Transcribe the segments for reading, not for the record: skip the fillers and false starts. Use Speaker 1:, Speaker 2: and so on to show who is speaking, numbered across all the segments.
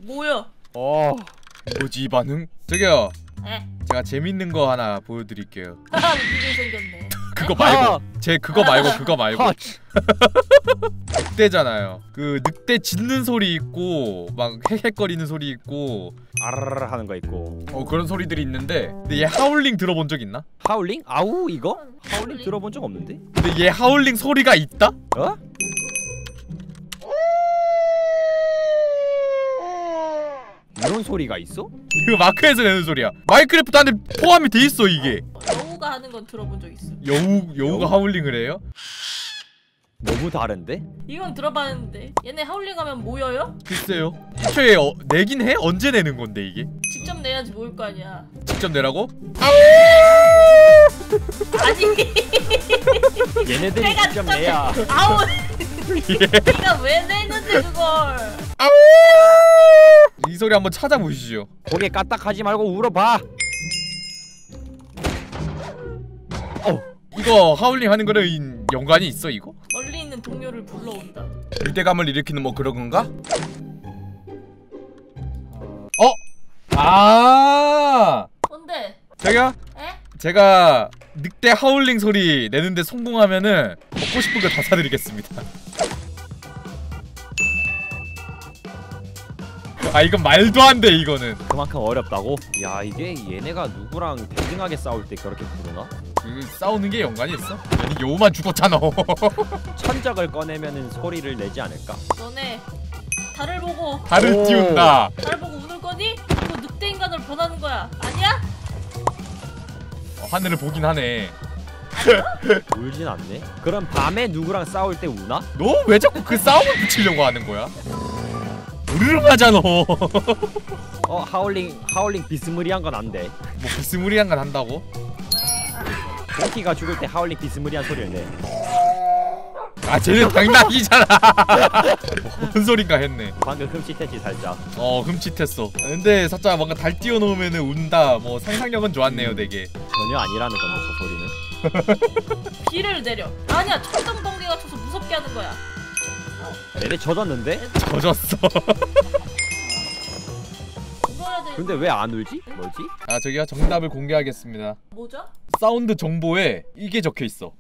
Speaker 1: 뭐야?
Speaker 2: 뭐지 이 반응? 저기요.
Speaker 1: 에?
Speaker 2: 제가 재밌는 거 하나 보여드릴게요.
Speaker 1: 웃기게 생겼네.
Speaker 2: 그거 말고 그거 말고 늑대잖아요. 그 늑대 짖는 소리 있고 막 헥헥거리는 소리 있고
Speaker 3: 아르르 하는 거 있고
Speaker 2: 그런 소리들이 있는데, 근데 얘 하울링 들어본 적 있나?
Speaker 3: 하울링? 아우 이거? 하울링 들어본 적 없는데?
Speaker 2: 근데 얘 하울링 소리가 있다?
Speaker 3: 어? 이런 소리가 있어?
Speaker 2: 이거 마크에서 내는 소리야. 마인크래프트 안에 포함이 돼 있어 이게.
Speaker 1: 여우가 하는 건 들어본 적 있어.
Speaker 2: 여우가 하울링을 해요?
Speaker 3: 너무 다른데?
Speaker 1: 이건 들어봤는데 얘네 하울링하면 모여요?
Speaker 2: 글쎄요. 애초에 내긴 해? 언제 내는 건데 이게?
Speaker 1: 직접 내야지 모일 거 아니야.
Speaker 2: 직접 내라고?
Speaker 1: 아니
Speaker 3: 얘네들이
Speaker 1: 내가
Speaker 3: 직접 내야.
Speaker 1: 아우 네가 왜 내는데 그걸?
Speaker 2: 이 소리 한번 찾아보시죠.
Speaker 3: 고개 까딱하지 말고 울어봐.
Speaker 2: 이거 하울링 하는 거는 연관이 있어 이거?
Speaker 1: 멀리 있는 동료를 불러온다.
Speaker 2: 유대감을 일으키는 뭐 그런 건가?
Speaker 1: 뭔데?
Speaker 2: 저기요?
Speaker 1: 에?
Speaker 2: 제가 늑대 하울링 소리 내는데 성공하면은 먹고 싶은 거 다 사드리겠습니다. 이건 말도 안 돼 이거는.
Speaker 3: 그만큼 어렵다고? 야 이게 얘네가 누구랑 대등하게 싸울 때 그렇게 부르나?
Speaker 2: 싸우는 게 연관이 있어? 아니 여우만 죽었잖아.
Speaker 3: 천적을 꺼내면은 소리를 내지 않을까?
Speaker 1: 너네 달을 보고
Speaker 2: 달을 띄운다.
Speaker 1: 달을 보고 우는 거니? 이거 늑대 인간으로 변하는 거야. 아니야?
Speaker 2: 하늘을 보긴 하네.
Speaker 3: 울진 않네? 그럼 밤에 누구랑 싸울 때 우나?
Speaker 2: 너 왜 자꾸 그 싸움을 붙이려고 하는 거야? 으르릉하잖아.
Speaker 3: 하울링 비스무리한 건 안 돼.
Speaker 2: 뭐 비스무리한 건 한다고?
Speaker 3: 도끼가 죽을 때 하울링 비스무리한 소리를 내.
Speaker 2: 쟤는 당나귀잖아. 뭔 소린가 했네.
Speaker 3: 방금 흠칫했지 살짝.
Speaker 2: 흠칫했어. 근데 살짝 뭔가 달 띄워놓으면은 운다. 뭐 상상력은 좋았네요 되게.
Speaker 3: 전혀 아니라는 건데 저 소리는.
Speaker 1: 비를 내려. 아니야 천둥 번개가 쳐서 무섭게 하는 거야.
Speaker 3: 내내 젖었는데?
Speaker 2: 젖었어.
Speaker 1: 울어야 돼.
Speaker 3: 근데 왜 안 울지? 뭐지?
Speaker 2: 저기요 정답을 공개하겠습니다.
Speaker 1: 뭐죠?
Speaker 2: 사운드 정보에 이게 적혀있어.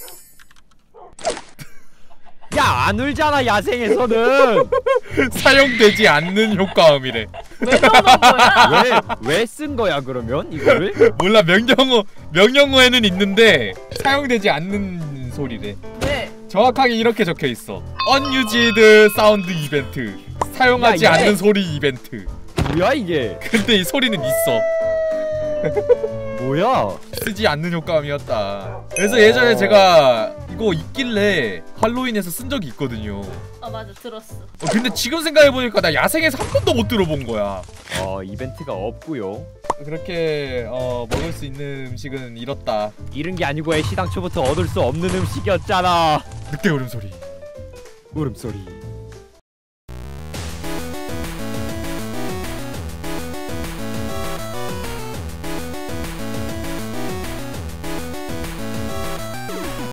Speaker 3: 야 안 울잖아 야생에서는.
Speaker 2: 사용되지 않는 효과음이래.
Speaker 1: 왜 넣는 거야?
Speaker 3: 왜 쓴 거야 그러면 이거를?
Speaker 2: 몰라. 명령어에는 있는데 사용되지 않는 소리래.
Speaker 1: 왜?
Speaker 2: 정확하게 이렇게 적혀있어. Unused Sound Event. 사용하지 않는 소리 이벤트.
Speaker 3: 뭐야 이게?
Speaker 2: 근데 이 소리는 있어.
Speaker 3: 뭐야?
Speaker 2: 쓰지 않는 효과음이었다. 그래서 예전에 제가 이거 있길래 할로윈에서 쓴 적이 있거든요.
Speaker 1: 맞아 들었어.
Speaker 2: 근데 지금 생각해보니까 나 야생에서 한 번도 못 들어본 거야.
Speaker 3: 이벤트가 없고요.
Speaker 2: 그렇게 먹을 수 있는 음식은 잃었다.
Speaker 3: 잃은 게 아니고 애시당초부터 얻을 수 없는 음식이었잖아.
Speaker 2: 늑대 울음소리.
Speaker 3: 울음소리.